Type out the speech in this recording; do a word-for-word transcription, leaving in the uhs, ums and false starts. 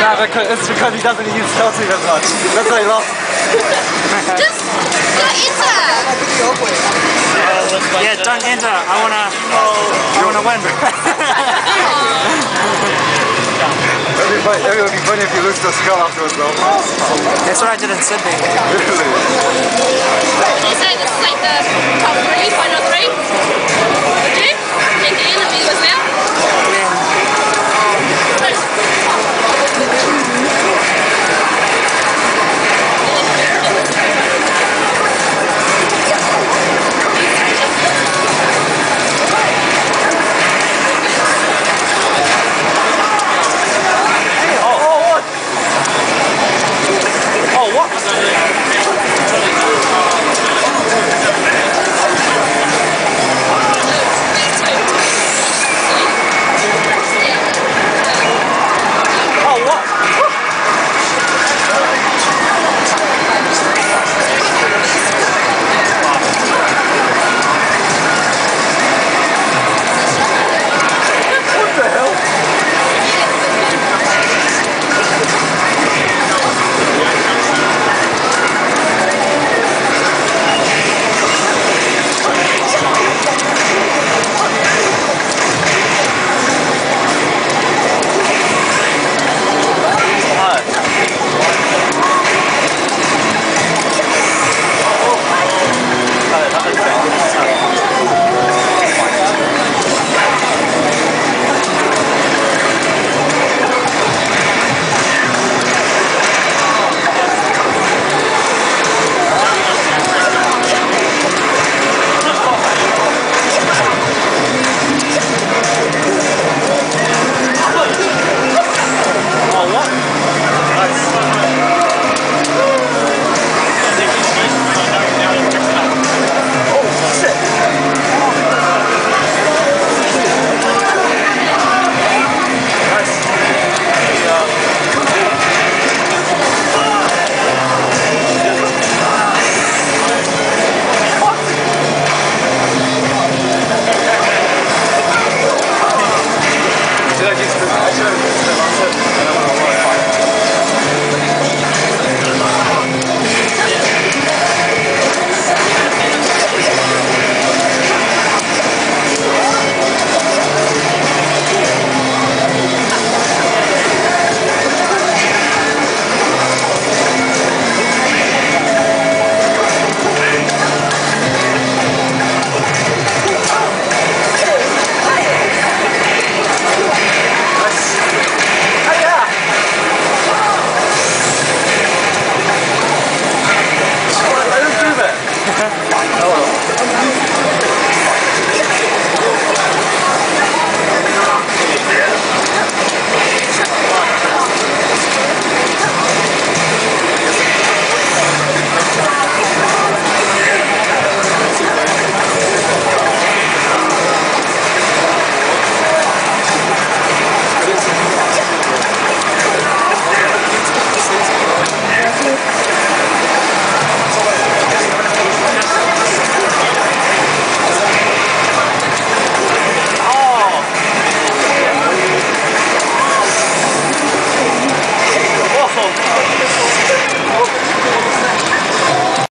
Yeah, because, it's because he doesn't use Chelsea that much. That's why he lost. Just go enter! Yeah, don't enter. I wanna, I wanna win. It'd be funny, it would be funny if you lose the skull afterwards though. That's what I did in Sydney. Really? Would you say this is like the top three, final three? Would you? Think the enemy was well?